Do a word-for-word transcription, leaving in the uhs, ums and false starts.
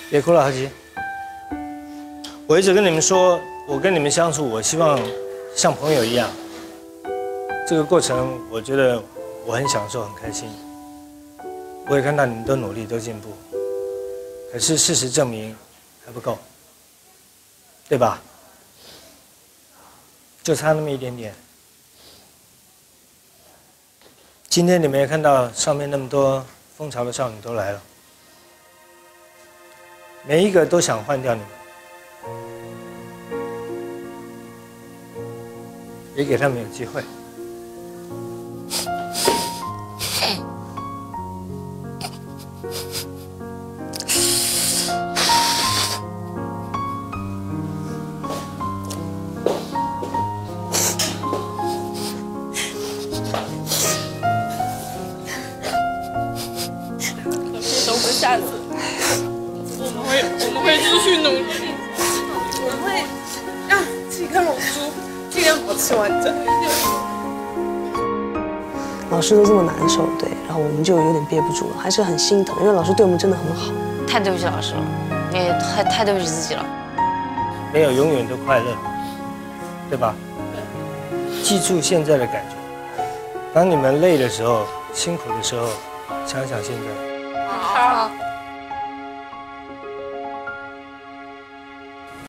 别哭了，何琪。我一直跟你们说，我跟你们相处，我希望像朋友一样。这个过程，我觉得我很享受，很开心。我也看到你们都努力，都进步。可是事实证明还不够，对吧？就差那么一点点。今天你们也看到上面那么多蜂巢的少女都来了，每一个都想换掉你们。 也给他们有机会。 我们下次，我们会我们会继续努力，我们会让这颗龙珠。 尽量保持完整。 老师都这么难受，对，然后我们就有点憋不住了，还是很心疼，因为老师对我们真的很好。 太对不起老师了，也太太对不起自己了。 没有永远都快乐，对吧？记住现在的感觉，当你们累的时候、辛苦的时候，想想现在。 好。